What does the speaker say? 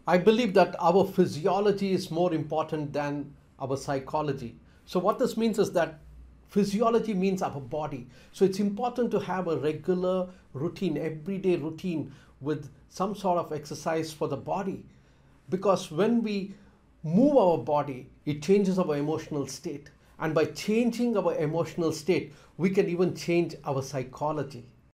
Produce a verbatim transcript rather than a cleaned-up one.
I believe that our physiology is more important than our psychology. So what this means is that physiology means our body. So it's important to have a regular routine, everyday routine with some sort of exercise for the body. Because when we move our body, it changes our emotional state. And by changing our emotional state, we can even change our psychology.